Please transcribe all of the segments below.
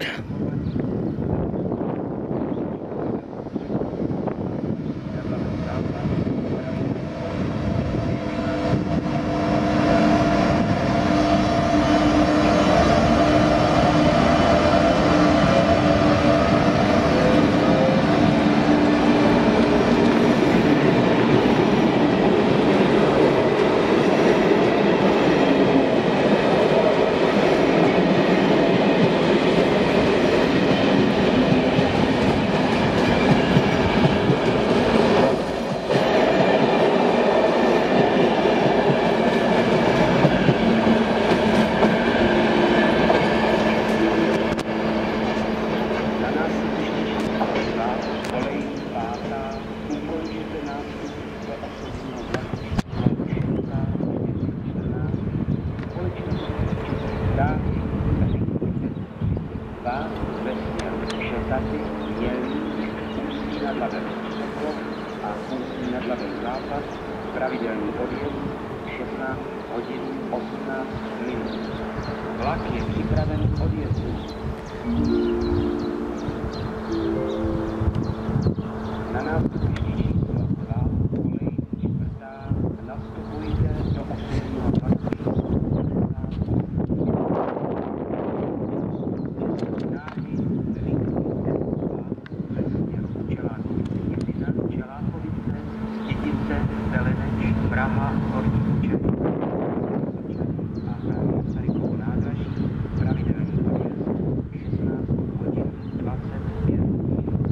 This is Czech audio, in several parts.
vypadnout. Pravidelný odjezd 16 hodin 18 minut. Vlak je připraven k odjezdu. Na nástupišti číslo 2 kolej 4. nastupujte do osmého vlaku číslo 50. Praha, Horní Čech, a Masarykovo nádraží, pravidelný odjezd 16 hodin 25 minut.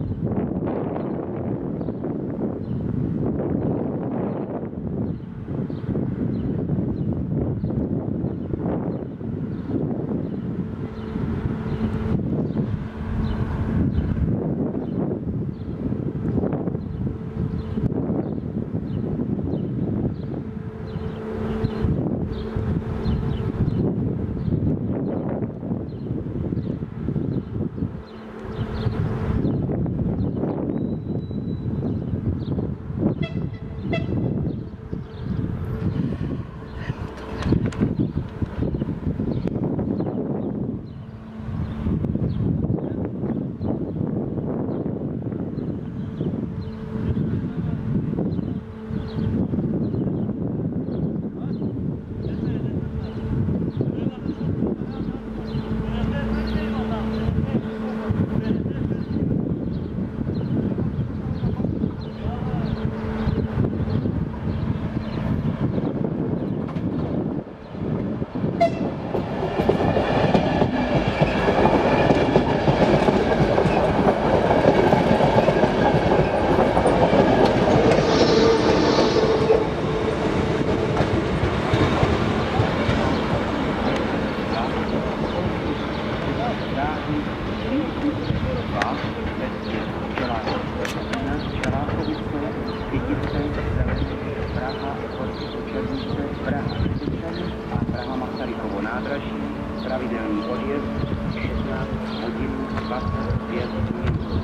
Praha, Masarykovo nádraží, pravidelný odjezd 16 hodin 25 minut.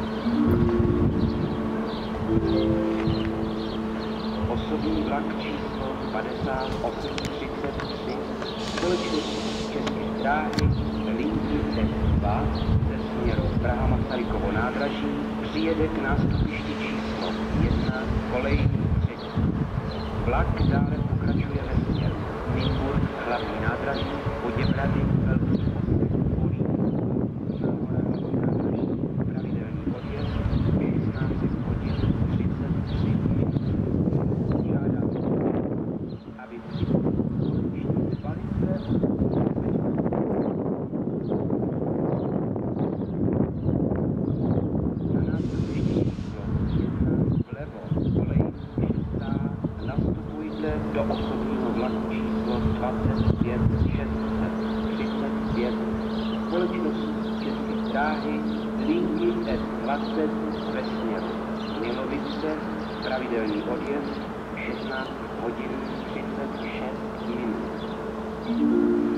Osobní vlak číslo 5833 společnosti České dráhy linky S2 ze směru Praha, Masarykovo nádraží přijede k nástupišti číslo 1 kolejní 3. Vlak dále pokračuje ve směru Nymburk, hlavní nádraží, Poděbrady, Velký Polí, pravidelný odjezd 16 hodin 33 minut. Žádám, aby do osobního vlaku číslo 25635 společnosti České dráhy linky S20 ve směru Milovice, pravidelný odjezd 16 hodin 36 minut.